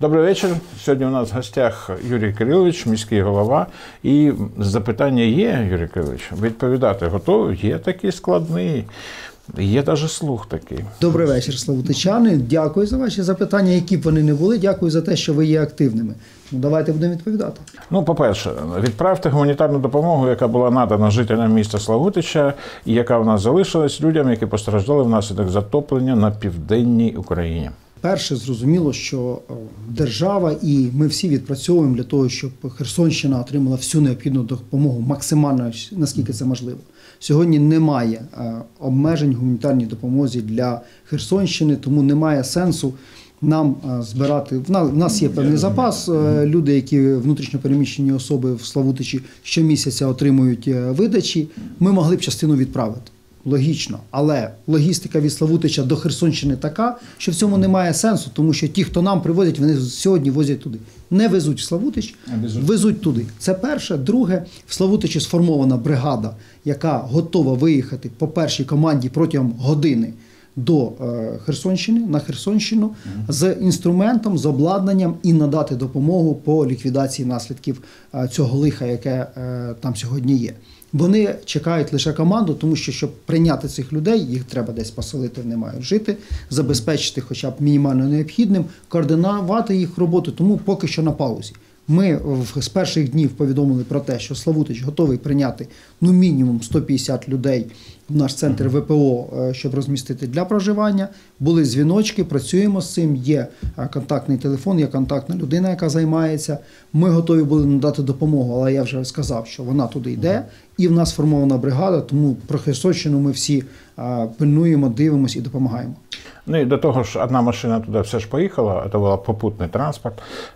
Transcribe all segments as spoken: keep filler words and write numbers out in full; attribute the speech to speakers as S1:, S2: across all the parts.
S1: Добрий вечір. Сьогодні у нас в гостях Юрій Кирилович, міський голова. І запитання є, Юрій Кирилович, відповідати готові? Є такий складний, є навіть слух такий.
S2: Добрий вечір, славутичани. Дякую за ваші запитання, які б вони не були. Дякую за те, що ви є активними. Ну, давайте будемо відповідати.
S1: Ну, по-перше, відправте гуманітарну допомогу, яка була надана жителям міста Славутича і яка в нас залишилась людям, які постраждали внаслідок затоплення на південній Україні.
S2: Перше, зрозуміло, що держава і ми всі відпрацьовуємо для того, щоб Херсонщина отримала всю необхідну допомогу максимально, наскільки це можливо. Сьогодні немає обмежень гуманітарній допомозі для Херсонщини, тому немає сенсу нам збирати. В нас є певний запас. Люди, які внутрішньо переміщені особи в Славутичі щомісяця отримують видачі, ми могли б частину відправити. Логічно, але логістика від Славутича до Херсонщини така, що в цьому немає сенсу, тому що ті, хто нам привозять, вони сьогодні возять туди. Не везуть в Славутич, везуть туди. Це перше. Друге, в Славутичі сформована бригада, яка готова виїхати по першій команді протягом години до Херсонщини, на Херсонщину, з інструментом, з обладнанням і надати допомогу по ліквідації наслідків цього лиха, яке там сьогодні є. Вони чекають лише команду, тому що, щоб прийняти цих людей, їх треба десь поселити, вони мають жити, забезпечити хоча б мінімально необхідним, координувати їх роботу, тому поки що на паузі. Ми з перших днів повідомили про те, що Славутич готовий прийняти ну, мінімум сто п'ятдесят людей в наш центр В П О, щоб розмістити для проживання. Були дзвіночки, працюємо з цим, є контактний телефон, є контактна людина, яка займається. Ми готові були надати допомогу, але я вже сказав, що вона туди йде. І в нас сформована бригада, тому про Херсонщину ми всі пильнуємо, дивимося і допомагаємо.
S1: Ну і до того ж, одна машина туди все ж поїхала, це був попутний транспорт.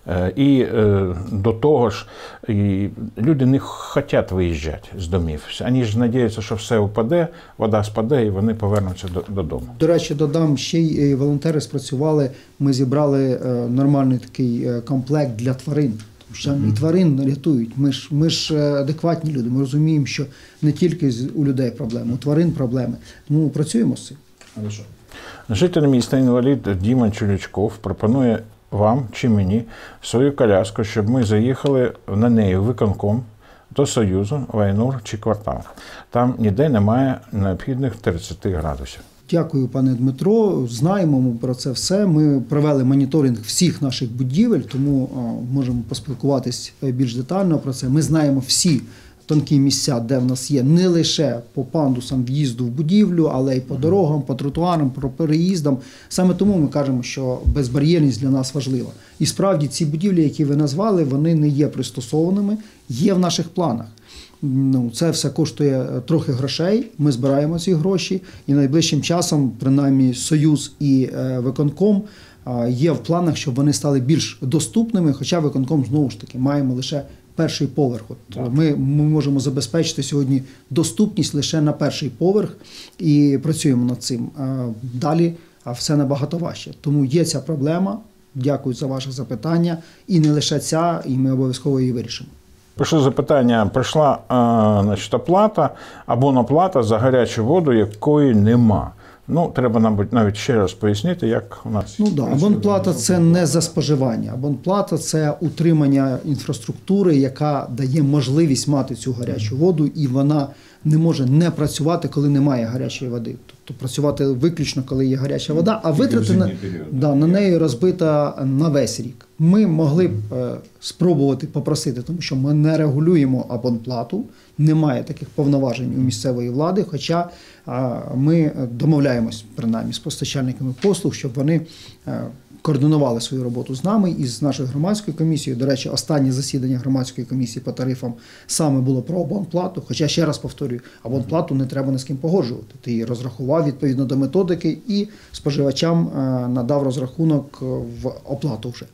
S1: І до того ж, і люди не хочуть виїжджати з домів. Вони ж сподіваються, що все впаде, вода спаде і вони повернуться додому.
S2: До речі, додам, ще й волонтери спрацювали, ми зібрали нормальний такий комплект для тварин. Що і тварин рятують. Ми ж, ми ж адекватні люди, ми розуміємо, що не тільки у людей проблеми, у тварин проблеми. Тому працюємо з цим.
S1: Хорошо. Житель міста інвалід Діма Чулючков пропонує вам чи мені свою коляску, щоб ми заїхали на неї в виконком до Союзу, Вайнур чи Квартал. Там ніде немає необхідних тридцяти градусів.
S2: Дякую, пане Дмитро. Знаємо ми про це все. Ми провели моніторинг всіх наших будівель, тому можемо поспілкуватись більш детально про це. Ми знаємо всі тонкі місця, де в нас є не лише по пандусам в'їзду в будівлю, але й по дорогам, по тротуарам, по переїздам. Саме тому ми кажемо, що безбар'єрність для нас важлива. І справді ці будівлі, які ви назвали, вони не є пристосованими, є в наших планах. Ну, це все коштує трохи грошей, ми збираємо ці гроші і найближчим часом, принаймні Союз і виконком, є в планах, щоб вони стали більш доступними, хоча виконком, знову ж таки, маємо лише перший поверх. От ми, ми можемо забезпечити сьогодні доступність лише на перший поверх і працюємо над цим. Далі все набагато важче. Тому є ця проблема, дякую за ваше запитання, і не лише ця, і ми обов'язково її вирішимо.
S1: Прийшло запитання, прийшла а, значить, оплата, абоноплата за гарячу воду, якої нема. Ну, треба, мабуть, навіть ще раз пояснити, як у нас.
S2: Ну, да. Абонплата – це не за споживання. Абонплата – це утримання інфраструктури, яка дає можливість мати цю гарячу воду, і вона не може не працювати, коли немає гарячої води. Тобто працювати виключно, коли є гаряча вода, а витрати на, да, на неї розбита на весь рік. Ми могли б е, спробувати попросити, тому що ми не регулюємо абонплату, немає таких повноважень у місцевої влади, хоча е, ми домовляємось, принаймні, з постачальниками послуг, щоб вони е, координували свою роботу з нами і з нашою громадською комісією. До речі, останнє засідання громадської комісії по тарифам саме було про абонплату, хоча, ще раз повторюю, абонплату не треба ні з ким погоджувати. Ти її розрахував відповідно до методики і споживачам надав розрахунок в оплату вже.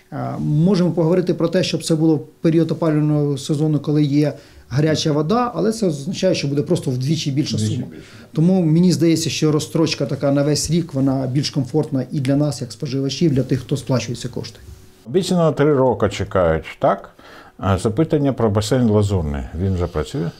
S2: Можемо поговорити про те, щоб це було в період опалювального сезону, коли є гаряча вода, але це означає, що буде просто вдвічі більша сума. Тому мені здається, що розстрочка така на весь рік, вона більш комфортна і для нас, як споживачів, для тих, хто сплачує ці кошти.
S1: Обіцяно три роки чекають, так? Запитання про басейн Лазурний. Він вже працює?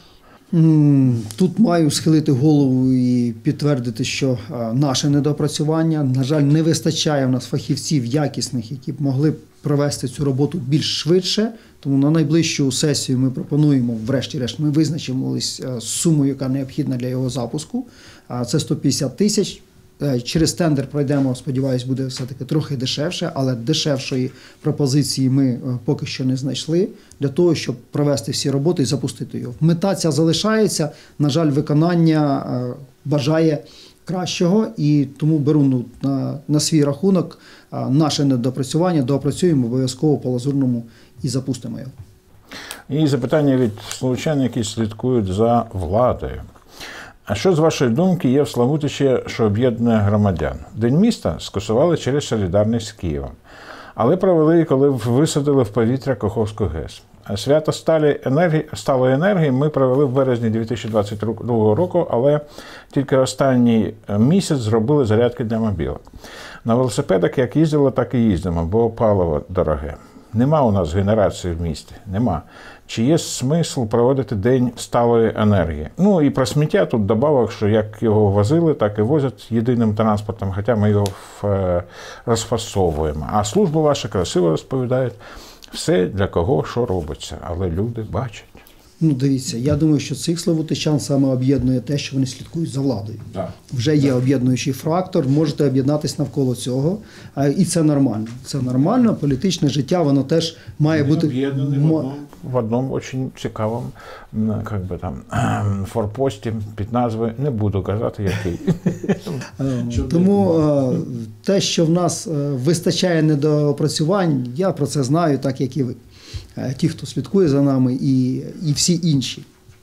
S2: Тут маю схилити голову і підтвердити, що наше недопрацювання, на жаль, не вистачає в нас фахівців якісних, які б могли б провести цю роботу більш швидше. Тому на найближчу сесію ми пропонуємо, врешті-решт, ми визначимось суму, яка необхідна для його запуску. Це сто п'ятдесят тисяч. Через тендер пройдемо, сподіваюсь, буде все-таки трохи дешевше, але дешевшої пропозиції ми поки що не знайшли для того, щоб провести всі роботи і запустити його. Мета ця залишається, на жаль, виконання бажає кращого, і тому беру ну, на, на свій рахунок наше недопрацювання, доопрацюємо обов'язково по Лазурному і запустимо його.
S1: І запитання від словачан, які слідкують за владою. А що, з вашої думки, є в Славутичі, що об'єднує громадян? День міста скасували через солідарність з Києвом, але провели, коли висадили в повітря Каховську ГЕС. А свято сталої енергії, сталої енергії ми провели в березні дві тисячі двадцять другого року, але тільки останній місяць зробили зарядки для мобілок. На велосипедах як їздили, так і їздимо, бо паливо дороге. Нема у нас генерації в місті, нема. Чи є смисл проводити День сталої енергії? Ну і про сміття тут добавок, що як його возили, так і возять єдиним транспортом, хоча ми його розфасовуємо. А служба ваша красиво розповідає все, для кого, що робиться, але люди бачать.
S2: Ну, дивіться, я думаю, що цих славутичан саме об'єднує те, що вони слідкують за владою. Да. Вже є об'єднуючий фактор, можете об'єднатися навколо цього, і це нормально. Це нормально, політичне життя, воно теж має
S1: Ми
S2: бути...
S1: об'єднані в одному, в одному дуже цікавому як би там, форпості під назвою, не буду казати, який.
S2: Тому те, що в нас вистачає недоопрацювань, я про це знаю, так як і ви. Ті, хто слідкує за нами, і, і всі інші.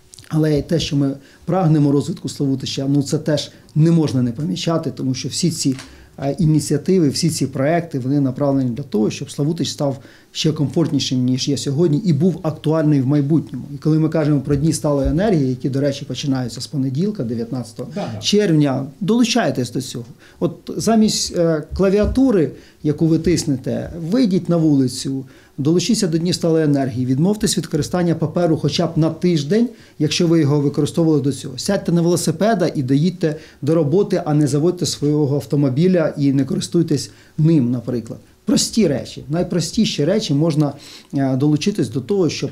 S2: Але те, що ми прагнемо розвитку Славутича, ну це теж не можна не помічати, тому що всі ці ініціативи, всі ці проекти, вони направлені для того, щоб Славутич став ще комфортнішим, ніж є сьогодні, і був актуальний в майбутньому. І коли ми кажемо про Дні сталої енергії, які, до речі, починаються з понеділка, дев'ятнадцятого червня, долучайтесь до цього. От замість клавіатури, яку ви тиснете, вийдіть на вулицю, долучіться до Днів сталої енергії, відмовтесь від використання паперу хоча б на тиждень, якщо ви його використовували до цього. Сядьте на велосипеда і доїдьте до роботи, а не заводьте свого автомобіля і не користуйтесь ним, наприклад. Прості речі, найпростіші речі можна долучитись до того, щоб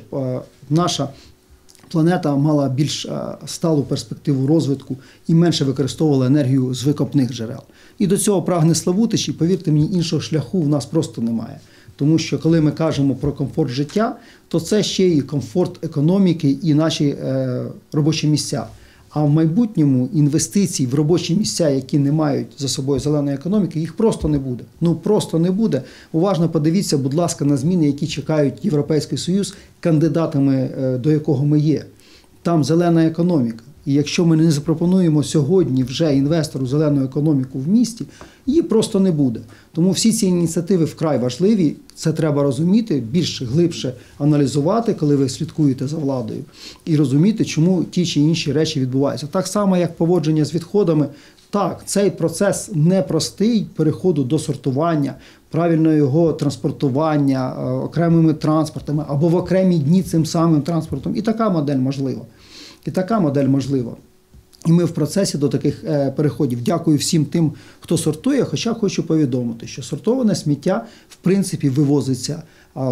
S2: наша планета мала більш сталу перспективу розвитку і менше використовувала енергію з викопних джерел. І до цього прагне Славутич, і повірте мені, іншого шляху в нас просто немає. Тому що коли ми кажемо про комфорт життя, то це ще і комфорт економіки і наші е, робочі місця. А в майбутньому інвестицій в робочі місця, які не мають за собою зеленої економіки, їх просто не буде. Ну просто не буде. Уважно подивіться, будь ласка, на зміни, які чекають Європейський Союз, кандидатами е, до якого ми є. Там зелена економіка. І якщо ми не запропонуємо сьогодні вже інвестору зелену економіку в місті, її просто не буде. Тому всі ці ініціативи вкрай важливі, це треба розуміти, більш глибше аналізувати, коли ви слідкуєте за владою, і розуміти, чому ті чи інші речі відбуваються. Так само, як поводження з відходами. Так, цей процес непростий переходу до сортування, правильного його транспортування окремими транспортами або в окремі дні цим самим транспортом. І така модель можлива. І така модель можлива. І ми в процесі до таких переходів. Дякую всім тим, хто сортує, хоча хочу повідомити, що сортоване сміття, в принципі, вивозиться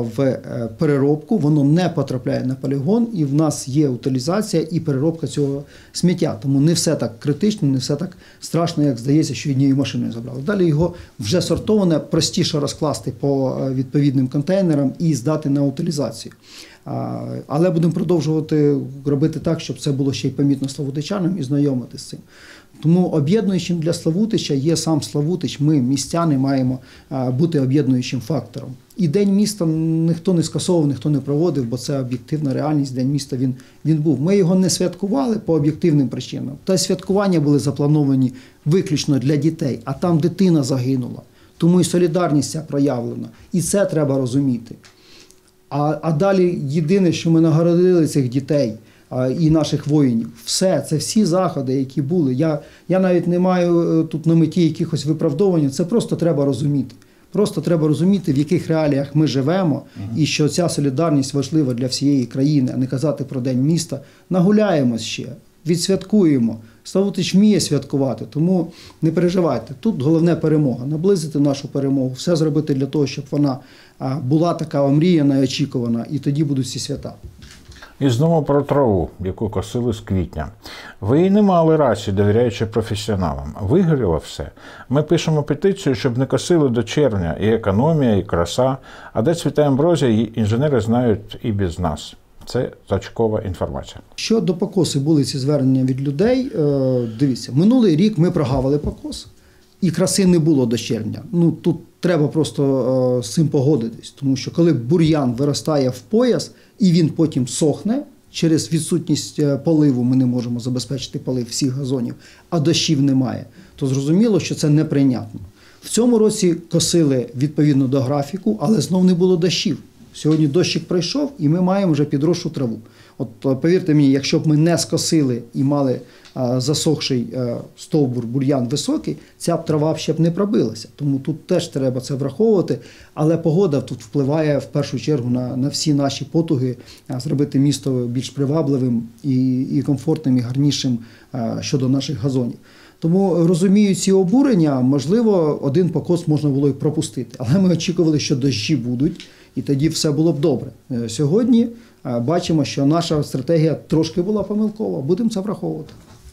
S2: в переробку, воно не потрапляє на полігон, і в нас є утилізація і переробка цього сміття. Тому не все так критично, не все так страшно, як здається, що однією машиною забрали. Далі його вже сортоване, простіше розкласти по відповідним контейнерам і здати на утилізацію. Але будемо продовжувати робити так, щоб це було ще й помітно славутичанам і знайомити з цим. Тому об'єднуючим для Славутича є сам Славутич. Ми, містяни, маємо бути об'єднуючим фактором. І День міста ніхто не скасовував, ніхто не проводив, бо це об'єктивна реальність. День міста він, він був. Ми його не святкували по об'єктивним причинам. Та святкування були заплановані виключно для дітей, а там дитина загинула. Тому і солідарність ця проявлена. І це треба розуміти. А, а далі єдине, що ми нагородили цих дітей а, і наших воїнів. Все, це всі заходи, які були. Я, я навіть не маю тут на меті якихось виправдовувань, це просто треба розуміти. Просто треба розуміти, в яких реаліях ми живемо, і що ця солідарність важлива для всієї країни, а не казати про День міста. Нагуляємось ще, відсвяткуємо. Славутич вміє святкувати, тому не переживайте. Тут головне перемога. Наблизити нашу перемогу, все зробити для того, щоб вона була така омріяна і очікувана, і тоді будуть всі свята.
S1: І знову про траву, яку косили з квітня. Ви не мали рації, довіряючи професіоналам. Вигоріло все. Ми пишемо петицію, щоб не косили до червня. І економія, і краса. А де цвіте амброзія, інженери знають і без нас. Це точкова інформація.
S2: Щодо покоси були ці звернення від людей. Дивіться, минулий рік ми прогавили покос, і краси не було до червня. Ну, тут треба просто з цим погодитись, тому що коли бур'ян виростає в пояс, і він потім сохне, через відсутність поливу ми не можемо забезпечити полив всіх газонів, а дощів немає, то зрозуміло, що це неприйнятно. В цьому році косили відповідно до графіку, але знов не було дощів. Сьогодні дощик пройшов, і ми маємо вже підросшу траву. От повірте мені, якщо б ми не скосили і мали а, засохший а, стовбур, бур'ян високий, ця б трава ще б не пробилася. Тому тут теж треба це враховувати. Але погода тут впливає в першу чергу на, на всі наші потуги, а, зробити місто більш привабливим і, і комфортним, і гарнішим а, щодо наших газонів. Тому, розумію ці обурення, можливо, один покос можна було і пропустити. Але ми очікували, що дощі будуть, і тоді все було б добре. Сьогодні бачимо, що наша стратегія трошки була помилкова. Будемо це враховувати.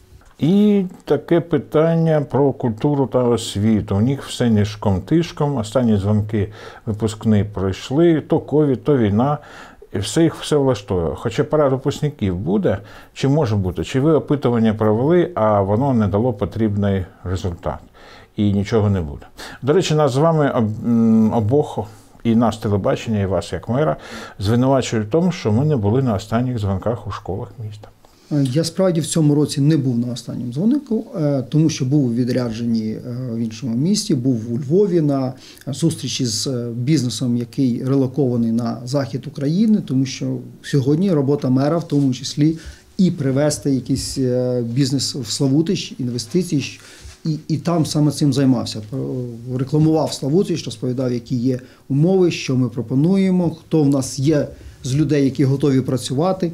S1: І таке питання про культуру та освіту. У них все нишком-тишком. Останні дзвонки випускні пройшли. То ковід, то війна. І все їх все влаштує. Хоча парад випускників буде, чи може бути, чи ви опитування провели, а воно не дало потрібний результат. І нічого не буде. До речі, нас з вами обох, і нас телебачення, і вас як мера, звинувачують в тому, що ми не були на останніх дзвонках у школах міста.
S2: Я справді в цьому році не був на останньому дзвонику, тому що був у відрядженні в іншому місті, був у Львові на зустрічі з бізнесом, який релокований на захід України, тому що сьогодні робота мера в тому числі і привести якийсь бізнес в Славутич, інвестиції, і, і там саме цим займався. Рекламував Славутич, розповідав, які є умови, що ми пропонуємо, хто в нас є з людей, які готові працювати,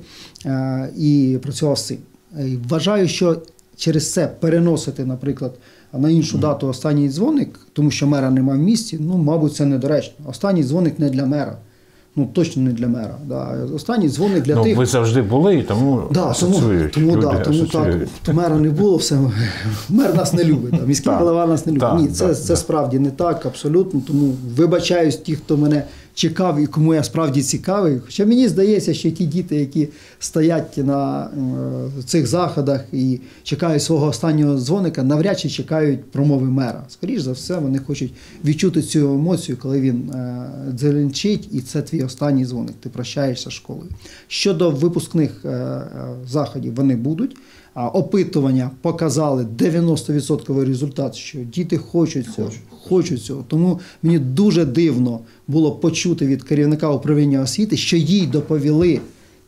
S2: і працював з цим. Вважаю, що через це переносити, наприклад, на іншу дату останній дзвоник, тому що мера немає в місті, ну, мабуть, це недоречно. Останній дзвоник не для мера. Ну, точно не для мера. Да. Останній дзвоник для
S1: ну,
S2: тих...
S1: ви завжди були, і тому
S2: да,
S1: асоціюють.
S2: Тому,
S1: люди
S2: да, тому так, мера не було, все, мер нас не любить, да, міський голова нас не любить.
S1: Так,
S2: Ні, це,
S1: так,
S2: це
S1: так.
S2: справді не так, абсолютно. Тому вибачаюсь ті, хто мене чекав і кому я справді цікавий. Хоча мені здається, що ті діти, які стоять на е, цих заходах і чекають свого останнього дзвоника, навряд чи чекають промови мера. Скоріше за все, вони хочуть відчути цю емоцію, коли він е, дзеленчить, і це твій останній дзвоник, ти прощаєшся з школою. Щодо випускних е, заходів, вони будуть. А опитування показали дев'яносто відсотків результат, що діти хочуть цього, хочуть. хочуть цього. Тому мені дуже дивно було почути від керівника управління освіти, що їй доповіли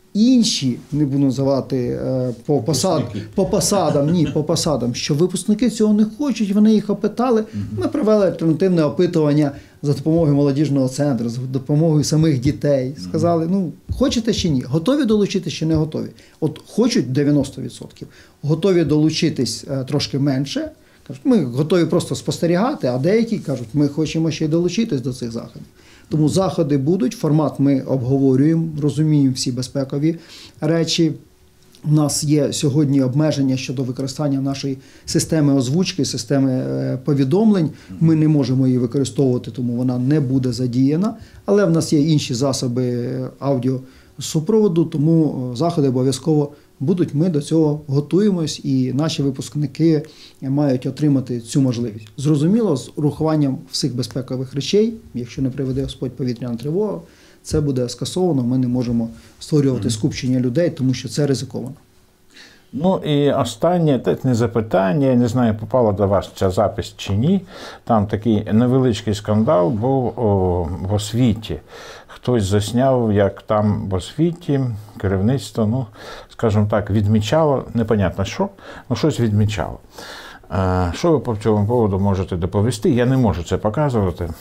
S2: інші, не буду називати по, посад, по посадам, ні, по посадам, що випускники цього не хочуть, вони їх опитали. Угу. Ми провели альтернативне опитування за допомогою молодіжного центру, за допомогою самих дітей. Сказали, ну, хочете чи ні? Готові долучитись чи не готові? От хочуть дев'яносто відсотків, готові долучитись трошки менше. Кажуть, ми готові просто спостерігати, а деякі кажуть, ми хочемо ще й долучитись до цих заходів. Тому заходи будуть, формат ми обговорюємо, розуміємо всі безпекові речі. У нас є сьогодні обмеження щодо використання нашої системи озвучки, системи повідомлень. Ми не можемо її використовувати, тому вона не буде задіяна. Але в нас є інші засоби аудіосупроводу, тому заходи обов'язково будуть. Ми до цього готуємось, і наші випускники мають отримати цю можливість. Зрозуміло, з урахуванням всіх безпекових речей, якщо не приведе Господь повітряна тривога, це буде скасовано, ми не можемо створювати скупчення людей, тому що це ризиковано.
S1: Ну і останнє, це не запитання, я не знаю, попала до вас ця запис чи ні. Там такий невеличкий скандал був о, в освіті. Хтось засняв, як там в освіті керівництво, ну, скажімо так, відмічало, непонятно що, ну щось відмічало. Що ви по цьому поводу можете доповісти? Я не можу це показувати.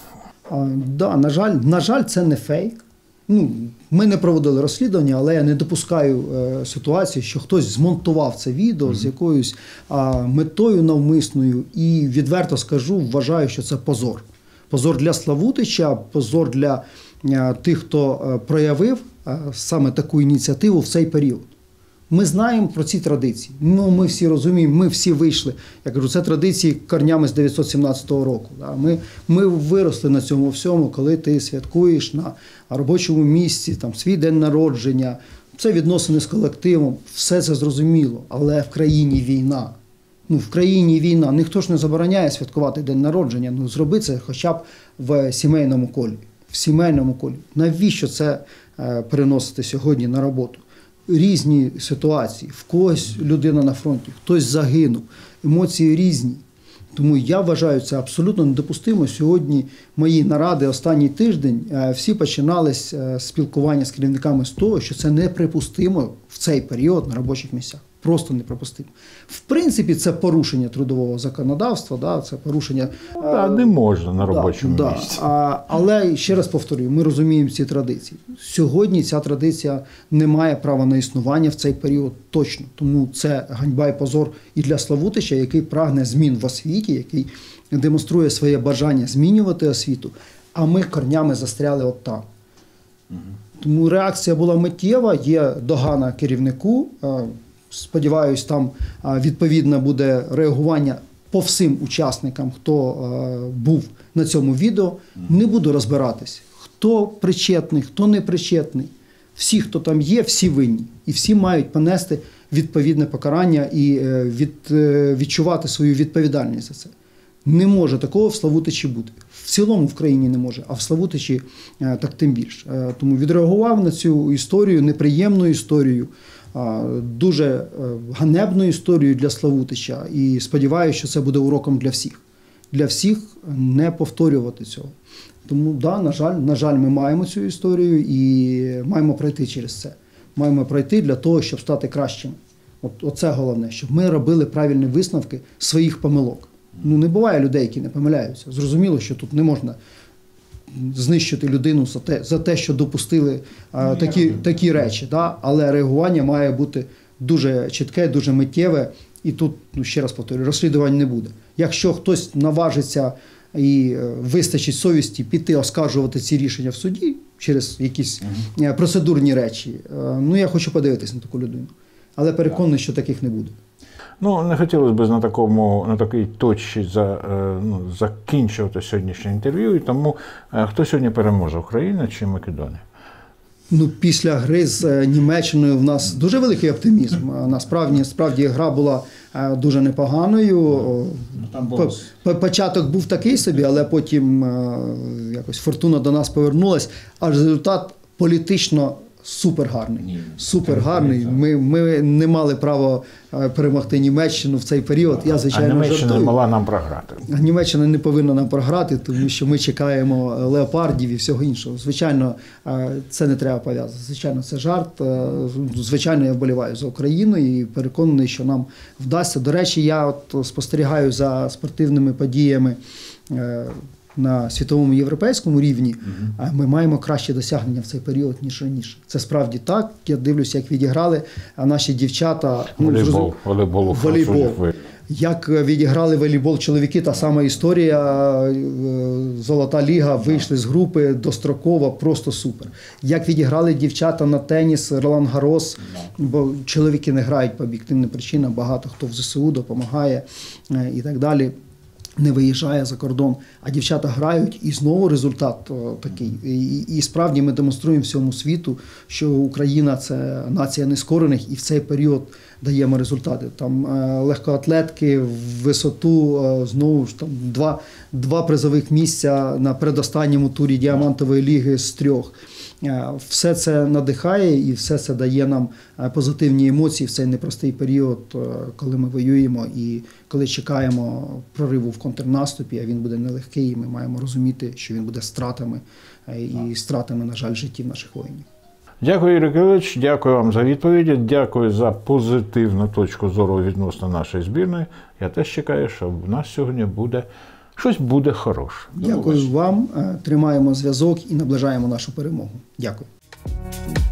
S2: А, да, на жаль, на жаль, це не фейк. Ну, ми не проводили розслідування, але я не допускаю е, ситуації, що хтось змонтував це відео mm-hmm. з якоюсь а, метою навмисною. І відверто скажу, вважаю, що це позор. Позор для Славутича, позор для а, тих, хто а, проявив а, саме таку ініціативу в цей період. Ми знаємо про ці традиції. Ну, ми всі розуміємо, ми всі вийшли. Я кажу, це традиції корнями з дев'ятсот сімнадцятого року. Да? Ми, ми виросли на цьому всьому, коли ти святкуєш на робочому місці, там, свій день народження, це відносини з колективом, все це зрозуміло. Але в країні війна. Ну, в країні війна. Ніхто ж не забороняє святкувати день народження. Ну, зроби це хоча б в сімейному колі. В сімейному колі. Навіщо це е, переносити сьогодні на роботу? Різні ситуації, в когось людина на фронті, хтось загинув, емоції різні. Тому я вважаю це абсолютно недопустимо. Сьогодні мої наради останній тиждень всі починались спілкування з керівниками з того, що це неприпустимо в цей період на робочих місцях. Просто неприпустимо. В принципі, це порушення трудового законодавства, да, це порушення...
S1: Да, не можна на робочому
S2: да,
S1: місці.
S2: Да. А, але, ще раз повторюю, ми розуміємо ці традиції. Сьогодні ця традиція не має права на існування в цей період точно. Тому це ганьба і позор і для Славутича, який прагне змін в освіті, який демонструє своє бажання змінювати освіту, а ми корнями застряли от там. Угу. Тому реакція була миттєва, є догана керівнику. Сподіваюсь, там відповідне буде реагування по всім учасникам, хто був на цьому відео. Не буду розбиратись, хто причетний, хто не причетний. Всі, хто там є, всі винні. І всі мають понести відповідне покарання і від, відчувати свою відповідальність за це. Не може такого в Славутичі бути. В цілому в країні не може, а в Славутичі так тим більше. Тому відреагував на цю історію, неприємну історію, дуже ганебну історію для Славутича. І сподіваюся, що це буде уроком для всіх. Для всіх не повторювати цього. Тому, да, на жаль, на жаль, ми маємо цю історію і маємо пройти через це. Маємо пройти для того, щоб стати кращими. От, оце головне, щоб ми робили правильні висновки своїх помилок. Ну, не буває людей, які не помиляються. Зрозуміло, що тут не можна знищити людину за те, за те що допустили а, такі, такі речі. Да? Але реагування має бути дуже чітке, дуже миттєве. І тут, ну, ще раз повторюю, розслідувань не буде. Якщо хтось наважиться і вистачить совісті піти оскаржувати ці рішення в суді через якісь uh-huh. процедурні речі, ну, я хочу подивитися на таку людину. Але переконаний, що таких не буде.
S1: Ну, не хотілося б на такому, на такій точці за, ну, закінчувати сьогоднішнє інтерв'ю, і тому хто сьогодні переможе, Україна чи Македонія?
S2: Ну, після гри з Німеччиною в нас дуже великий оптимізм. Насправді, справді гра була дуже непоганою. Там було... Початок був такий собі, але потім якось фортуна до нас повернулась, а результат політично супер гарний. Супер гарний. Ми, ми не мали права перемогти Німеччину в цей період. Я, звичайно,
S1: а Німеччина
S2: жартую.
S1: не мала нам програти.
S2: А Німеччина не повинна нам програти, тому що ми чекаємо леопардів і всього іншого. Звичайно, це не треба пов'язати. Звичайно, це жарт. Звичайно, я вболіваю за Україну і переконаний, що нам вдасться. До речі, я от спостерігаю за спортивними подіями на світовому європейському рівні, а ми маємо кращі досягнення в цей період, ніж раніше. Це справді так. Я дивлюся, як відіграли наші дівчата.
S1: Волейбол, волейбол,
S2: волейбол. Як відіграли волейбол чоловіки, та сама історія, Золота ліга, вийшли з групи достроково, просто супер. Як відіграли дівчата на теніс, Ролан Гарос, бо чоловіки не грають по об'єктивним причинам, багато хто в ЗСУ допомагає і так далі. Не виїжджає за кордон, а дівчата грають, і знову результат о, такий. І, і справді ми демонструємо всьому світу, що Україна – це нація нескорених, і в цей період даємо результати. Там е, легкоатлетки, в висоту, е, знову ж там два, два призових місця на передостанньому турі Діамантової ліги з трьох. Все це надихає і все це дає нам позитивні емоції в цей непростий період, коли ми воюємо і коли чекаємо прориву в контрнаступі, а він буде нелегкий, і ми маємо розуміти, що він буде стратами і стратами, на жаль, життів наших воїнів.
S1: Дякую, Юрій Кирилович, дякую вам за відповіді, дякую за позитивну точку зору відносно нашої збірної. Я теж чекаю, що в нас сьогодні буде щось буде хороше.
S2: Дякую вам. Тримаємо зв'язок і наближаємо нашу перемогу. Дякую.